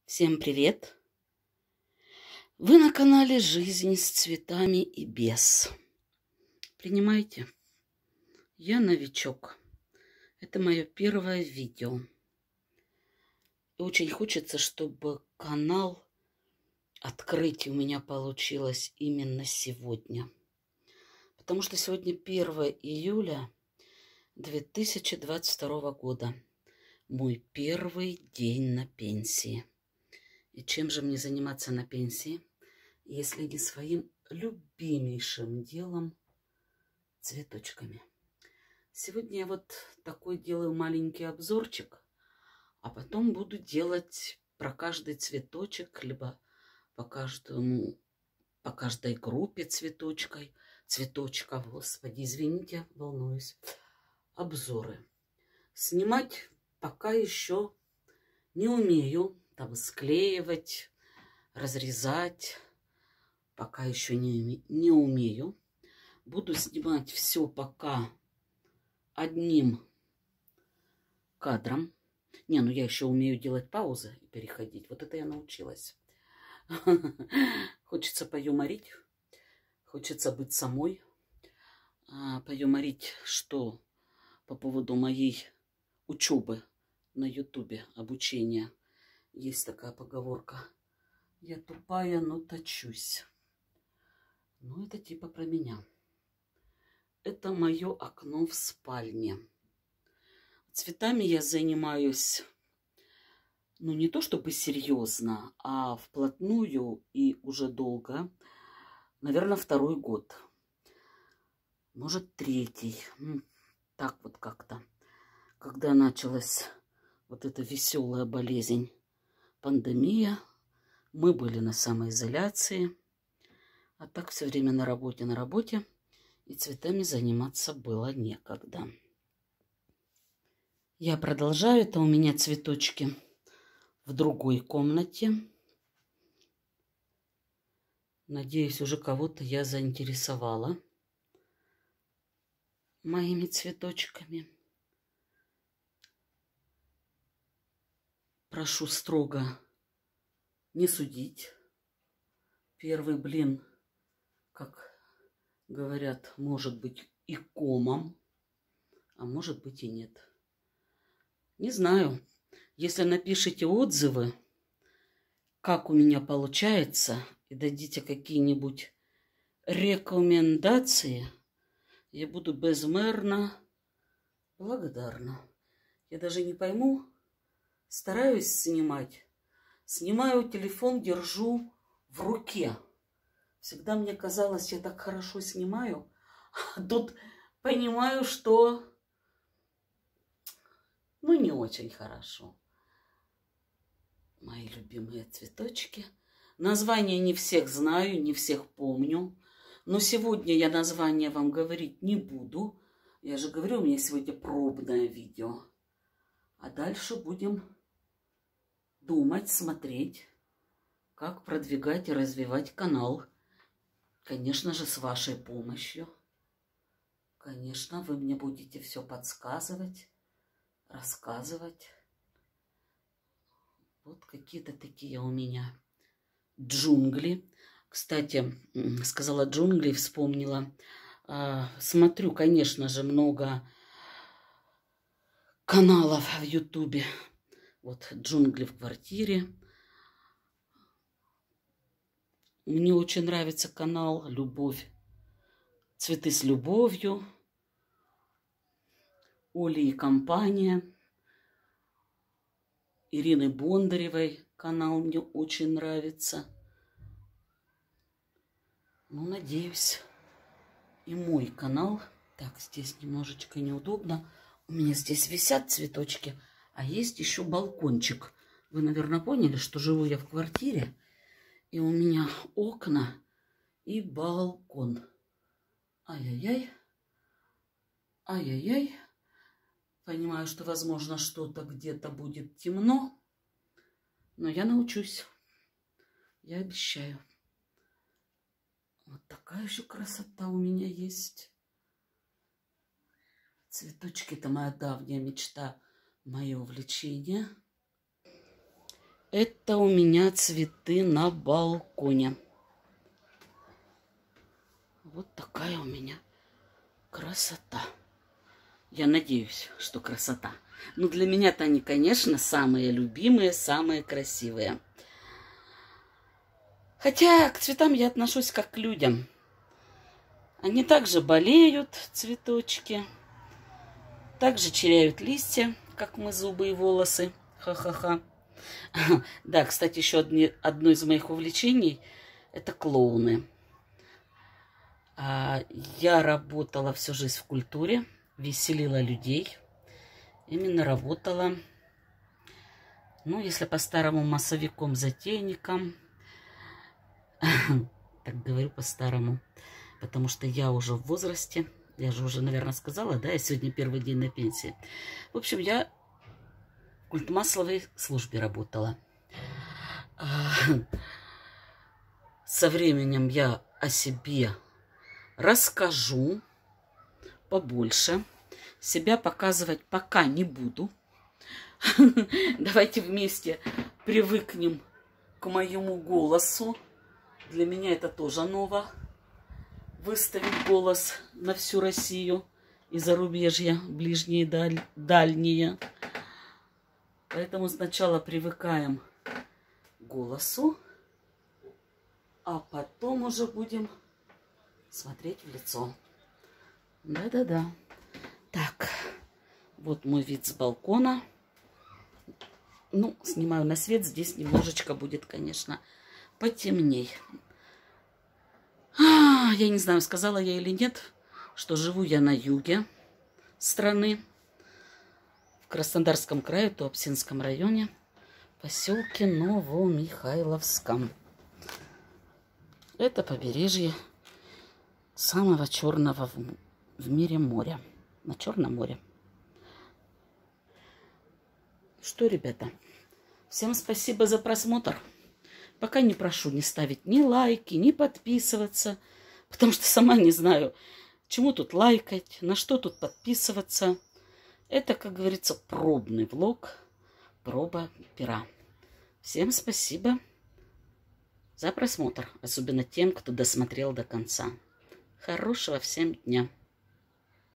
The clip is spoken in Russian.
Всем привет! Вы на канале «Жизнь с цветами и без». Принимайте. Я новичок. Это мое первое видео. И очень хочется, чтобы канал открыть у меня получилось именно сегодня. Потому что сегодня 1 июля 2022 года. Мой первый день на пенсии. И чем же мне заниматься на пенсии, если не своим любимейшим делом — цветочками? Сегодня я вот такой делаю маленький обзорчик, а потом буду делать про каждый цветочек, либо по каждой группе цветочков, господи, извините, волнуюсь, обзоры. Снимать пока еще не умею, там склеивать, разрезать. Пока еще не умею. Буду снимать все пока одним кадром. Ну я еще умею делать паузы и переходить. Вот это я научилась. Хочется поюморить. Хочется быть самой. Поюморить, что по поводу моей учебы на ютубе, обучения. Есть такая поговорка. Я тупая, но точусь. Ну, это типа про меня. Это мое окно в спальне. Цветами я занимаюсь, ну, не то чтобы серьезно, а вплотную и уже долго. Наверное, 2-й год. Может, 3-й. Так вот как-то. Когда началась вот эта веселая болезнь, пандемия, мы были на самоизоляции. А так все время на работе. И цветами заниматься было некогда. Я продолжаю. Это у меня цветочки в другой комнате. Надеюсь, уже кого-то я заинтересовала моими цветочками. Прошу строго не судить. Первый блин, как говорят, может быть и комом, а может быть и нет. Не знаю. Если напишите отзывы, как у меня получается, и дадите какие-нибудь рекомендации, я буду безмерно благодарна. Я даже не пойму, стараюсь снимать. Снимаю телефон, держу в руке. Всегда мне казалось, я так хорошо снимаю, а тут понимаю, что ну не очень хорошо. Мои любимые цветочки. Названия не всех знаю, не всех помню. Но сегодня я название вам говорить не буду. Я же говорю, у меня сегодня пробное видео. А дальше будем думать, смотреть, как продвигать и развивать канал. Конечно же, с вашей помощью. Конечно, вы мне будете все подсказывать, рассказывать. Вот какие-то такие у меня джунгли. Кстати, сказала джунгли, вспомнила. Смотрю, конечно же, много каналов в ютубе. Вот джунгли в квартире. Мне очень нравится канал «Любовь. Цветы с любовью». Оли и компания. Ирины Бондаревой канал мне очень нравится. Ну, надеюсь, и мой канал. Так, здесь немножечко неудобно. У меня здесь висят цветочки, а есть еще балкончик. Вы, наверное, поняли, что живу я в квартире, и у меня окна и балкон. Ай-яй-яй. Ай-яй-яй. Понимаю, что, возможно, что-то где-то будет темно, но я научусь. Я обещаю. Вот такая еще красота у меня есть. Цветочки — это моя давняя мечта, мое увлечение. Это у меня цветы на балконе. Вот такая у меня красота. Я надеюсь, что красота. Но для меня-то они, конечно, самые любимые, самые красивые. Хотя к цветам я отношусь как к людям. Они также болеют, цветочки. Также теряют листья, как мы, зубы и волосы. Ха-ха-ха. Да, кстати, еще одно из моих увлечений – это клоуны. Я работала всю жизнь в культуре, веселила людей. Именно работала, ну, если по-старому, массовиком-затейником. Так говорю по-старому, потому что я уже в возрасте. Я же уже, наверное, сказала, да, я сегодня первый день на пенсии. В общем, я в культмассовой службе работала. Со временем я о себе расскажу побольше. Себя показывать пока не буду. Давайте вместе привыкнем к моему голосу. Для меня это тоже ново. Выставить голос на всю Россию и зарубежье, ближние и дальние. Поэтому сначала привыкаем к голосу, а потом уже будем смотреть в лицо. Да-да-да. Так, вот мой вид с балкона. Ну, снимаю на свет. Здесь немножечко будет, конечно, потемней. Я не знаю, сказала я или нет, что живу я на юге страны, в Краснодарском крае, Туапсинском районе, поселке Новомихайловском. Это побережье самого черного в мире моря. На Черном море. Что, ребята, всем спасибо за просмотр. Пока не прошу не ставить ни лайки, ни подписываться, потому что сама не знаю, чему тут лайкать, на что тут подписываться. Это, как говорится, пробный влог, проба пера. Всем спасибо за просмотр, особенно тем, кто досмотрел до конца. Хорошего всем дня!